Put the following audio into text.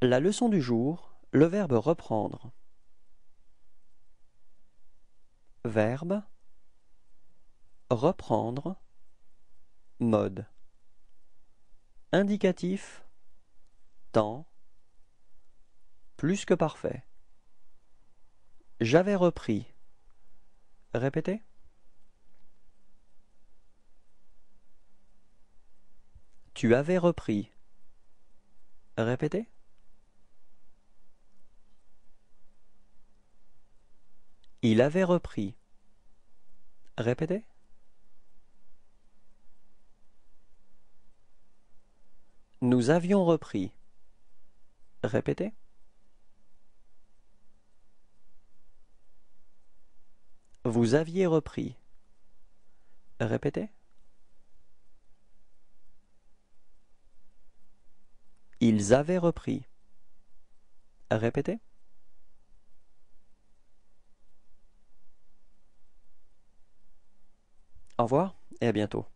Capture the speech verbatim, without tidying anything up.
La leçon du jour, le verbe reprendre. Verbe reprendre. Mode indicatif temps plus que parfait. J'avais repris. Répétez. Tu avais repris. Répétez. Il avait repris. Répétez. Nous avions repris. Répétez. Vous aviez repris. Répétez. Ils avaient repris. Répétez. Au revoir et à bientôt.